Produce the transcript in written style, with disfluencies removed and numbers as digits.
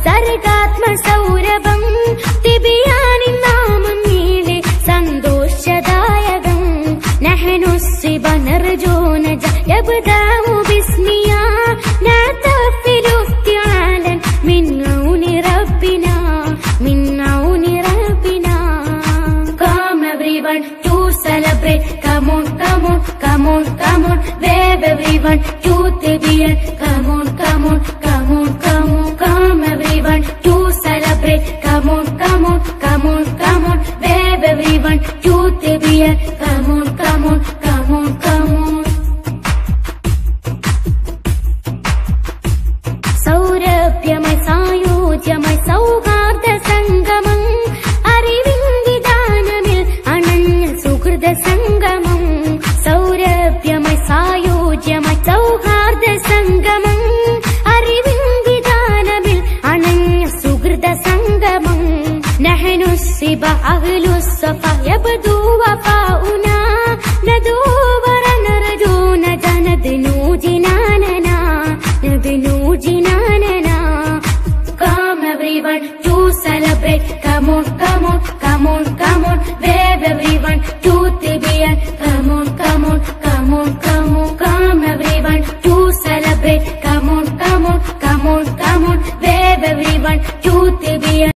സർഗാത്മസൗരഭം തിബിയാനിൻ നാമം നീളെ സന്തോഷദായകം നഹ്നു സിബ നർജൂ നജ യബ്ദഉ ബിസ്മിയാ നതഫിലു ഇഫ്തിആലൻ മിൻ ഔനി റബ്ബിനാ Come everyone to celebrate, come on, come on, come on, come on, wave everyone to thibyan, come on, come on, come on, come on, come everyone to celebrate, come on, come on, come on, come on, wave everyone to thibyan, come on, come on, come on, come on. സൗരഭ്യമായി സായോജ്യമായി സൗഹാർദ്ദ സംഗമം അറിവിൻ വിധാനമിൽ അണഞ്ഞ സുഹൃത സംഗമം സൗരഭ്യമായി സായോജ്യമായി സൗഹാർദ്ദ സംഗമം അറിവിൻ വിധാനമിൽ അണഞ്ഞ സുഹൃത സംഗമം നഹ്നു സിബ അഹ്ലു സഫ യബ്ദു വഫാഉനാ നദൂ വനർജൂ നജ നദ്നൂ ജിനാനനാ Come everyone to celebrate, come on, come on, come on, come on, wave everyone to thibyan, come on, come on, come on, come on, come everyone to celebrate, come on, come on, come on, come on, wave everyone to thibyan.